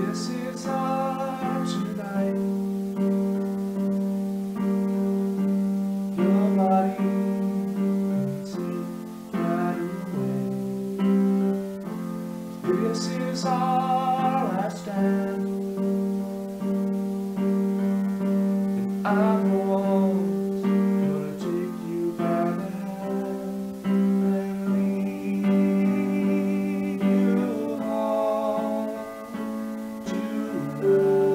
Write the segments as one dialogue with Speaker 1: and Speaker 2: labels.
Speaker 1: This is our tonight. Your body can take that away. This is our last stand. And I'm the one gonna take you by the hand and lead you home tonight.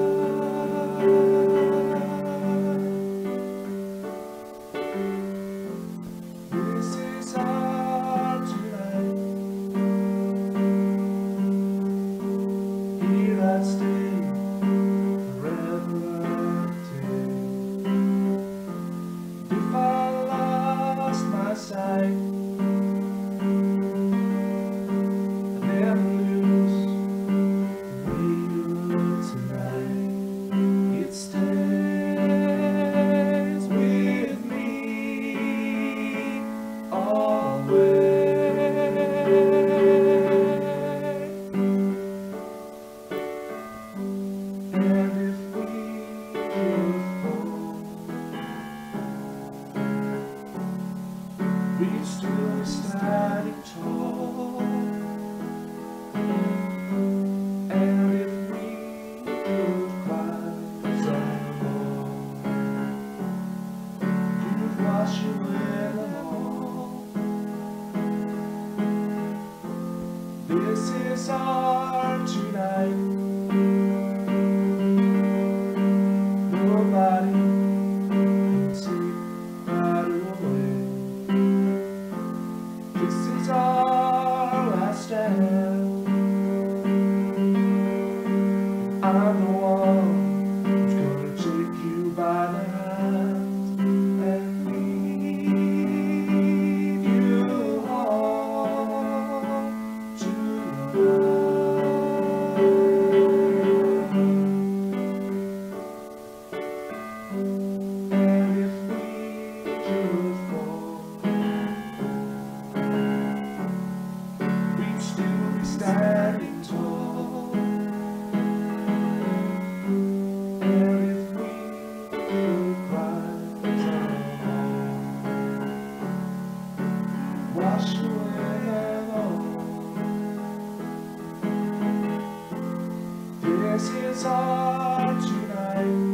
Speaker 1: This is our tonight. Here I stay forever till if I lost my sight, I never lose the way you look tonight. It stays with me always. And if we could fall, we'd still be standing tall. And if we could climb some wall, you'd wash away them all. This is our tonight. Nobody can take that away. This is our last stand. I'm the one who's gonna take you by the hand and lead you home tonight. And if we could fall, we'd still be standing tall. And if we could climb down, wash away them all. This is our tonight.